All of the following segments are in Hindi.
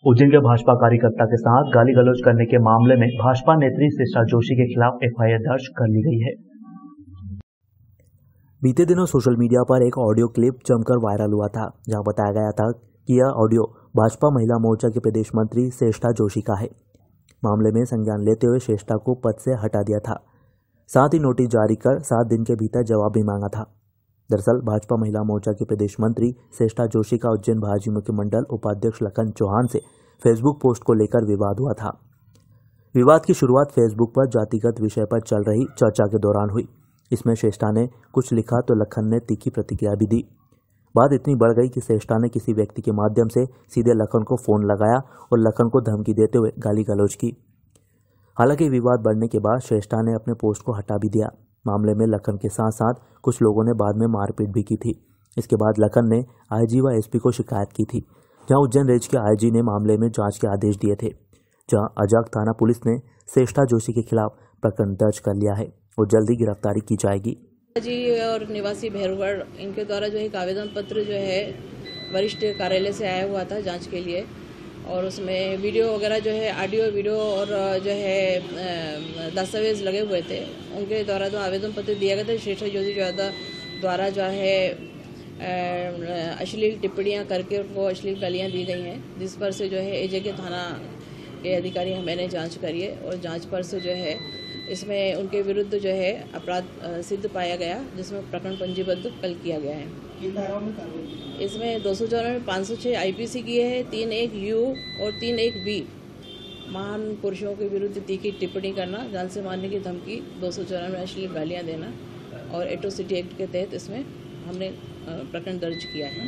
उज्जैन के भाजपा कार्यकर्ता के साथ गाली गलौज करने के मामले में भाजपा नेत्री शिष्टा जोशी के खिलाफ एफआईआर दर्ज कर ली गई है। बीते दिनों सोशल मीडिया पर एक ऑडियो क्लिप जमकर वायरल हुआ था, जहां बताया गया था कि यह ऑडियो भाजपा महिला मोर्चा के प्रदेश मंत्री शिष्टा जोशी का है। मामले में संज्ञान लेते हुए शिष्टा को पद से हटा दिया था, साथ ही नोटिस जारी कर 7 दिन के भीतर जवाब भी मांगा था। दरअसल भाजपा महिला मोर्चा के प्रदेश मंत्री शिष्टा जोशी का उज्जैन भाजपा मुख्यमंडल उपाध्यक्ष लखन चौहान से फेसबुक पोस्ट को लेकर विवाद हुआ था। विवाद की शुरुआत फेसबुक पर जातिगत विषय पर चल रही चर्चा के दौरान हुई। इसमें शिष्टा ने कुछ लिखा तो लखन ने तीखी प्रतिक्रिया भी दी। बात इतनी बढ़ गई कि शिष्टा ने किसी व्यक्ति के माध्यम से सीधे लखन को फोन लगाया और लखन को धमकी देते हुए गाली गलौज की। हालांकि विवाद बढ़ने के बाद शिष्टा ने अपने पोस्ट को हटा भी दिया। मामले में लखन के साथ साथ कुछ लोगों ने बाद में मारपीट भी की थी। इसके बाद लखन ने आईजी व एसपी को शिकायत की थी, जहां उज्जैन रेंज के आईजी ने मामले में जांच के आदेश दिए थे। जहां अजाक थाना पुलिस ने शिष्टा जोशी के खिलाफ प्रकरण दर्ज कर लिया है और जल्दी गिरफ्तारी की जाएगी। जी और निवासी भैरवगढ़ इनके द्वारा जो एक आवेदन पत्र जो है वरिष्ठ कार्यालय से आया हुआ था जांच के लिए, और उसमें वीडियो वगैरह जो है ऑडियो वीडियो और जो है दस्तावेज लगे हुए थे। उनके द्वारा जो आवेदन पत्र दिया गया था शिष्टा जोशी द्वारा जो है अश्लील टिप्पणियां करके उनको अश्लील गालियां दी गई हैं, जिस पर से जो है एजे के थाना के अधिकारी मैंने जांच करी है और जांच पर से जो है इसमें उनके विरुद्ध जो है अपराध सिद्ध पाया गया, जिसमें प्रकरण पंजीबद्ध कल किया गया है। इसमें 254 में 506 आईपीसी किए हैं, 3(1) यू और 3(1) बी महान पुरुषों के विरुद्ध तीखी टिप्पणी करना, जान से मारने की धमकी, 254 में अश्लील गालियां देना और एट्रोसिटी एक्ट के तहत इसमें हमने प्रकरण दर्ज किया है।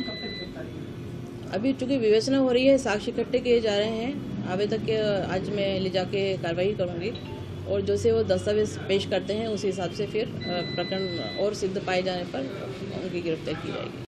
अभी चूंकि विवेचना हो रही है, साक्ष्य इकट्ठे किए जा रहे हैं। आवेदक के आज मैं ले जाके कार्रवाई करूँगी और जैसे वो दस्तावेज पेश करते हैं उसी हिसाब से फिर प्रकरण और सिद्ध पाए जाने पर उनकी गिरफ्तारी की जाएगी।